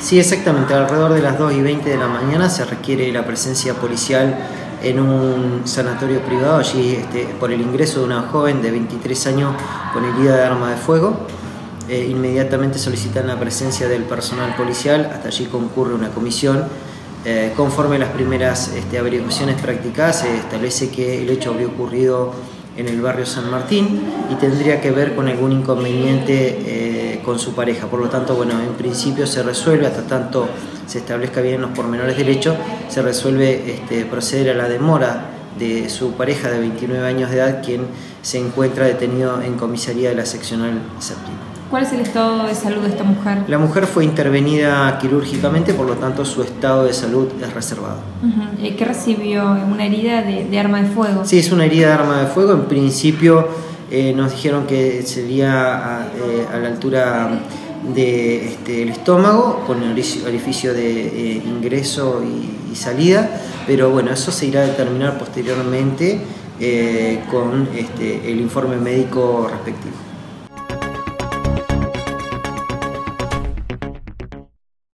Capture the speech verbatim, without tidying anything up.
Sí, exactamente, alrededor de las dos y veinte de la mañana se requiere la presencia policial en un sanatorio privado, allí este, por el ingreso de una joven de veintitrés años con herida de arma de fuego. Eh, inmediatamente solicitan la presencia del personal policial, hasta allí concurre una comisión. Eh, conforme las primeras este, averiguaciones practicadas, se establece que el hecho habría ocurrido en el barrio San Martín y tendría que ver con algún inconveniente eh, con su pareja. Por lo tanto, bueno, en principio se resuelve, hasta tanto se establezca bien los pormenores del hecho, se resuelve este, proceder a la demora de su pareja de veintinueve años de edad, quien se encuentra detenido en comisaría de la seccional séptima. ¿Cuál es el estado de salud de esta mujer? La mujer fue intervenida quirúrgicamente, por lo tanto su estado de salud es reservado. Uh-huh. ¿Qué recibió? ¿Una herida de, de arma de fuego? Sí, es una herida de arma de fuego. En principio eh, nos dijeron que sería a, eh, a la altura del de, este, estómago, con el orificio de eh, ingreso y, y salida, pero bueno, eso se irá a determinar posteriormente eh, con este, el informe médico respectivo.